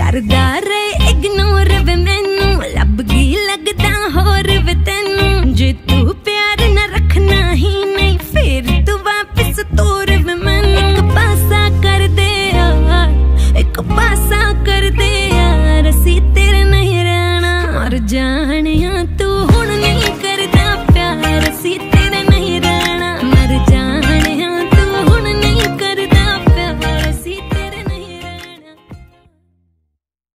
करदा रे इग्नोर वे मैनू लब गई लगदा होर वे तैनू जे तू